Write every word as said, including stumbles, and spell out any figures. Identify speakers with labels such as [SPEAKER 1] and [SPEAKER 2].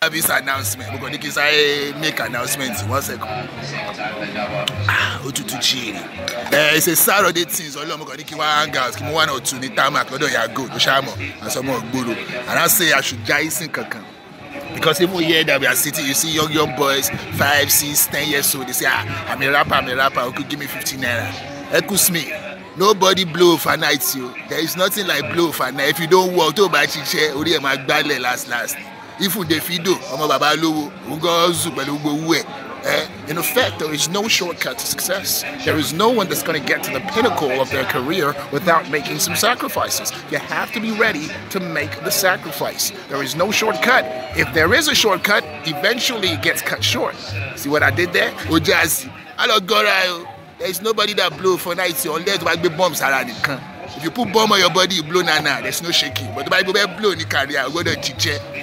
[SPEAKER 1] This announcement, we're going to make announcements in one second. Ah, Otutu Chiri. It's a Saturday thing, so I'm going to hang out. Give me one or two, the tarmac, I don't go to Shamo, and some more Guru. And I say I should guys in Kakan. Because even here that we are sitting, you see young young boys, five, six, ten years old, they say, ah, I'm a rapper, I'm a rapper, who could give me fifteen naira. Excuse me. Nobody blow for nights, you. There is nothing like blow for night. If you don't walk to buy chiche, ori e ma gbale last last. If you defido, omo baba lowo, ugo zu pelu ugbo we. In effect, there is no shortcut to success. There is no one that's going to get to the pinnacle of their career without making some sacrifices. You have to be ready to make the sacrifice. There is no shortcut. If there is a shortcut, eventually it gets cut short. See what I did there? Ojazi. Hello, Gorayo. There is nobody that blow for nights unless you be bombs around it. If you put bomb on your body, you blow nana. There's no shaking. But the Bible blow in the career, go to chiche.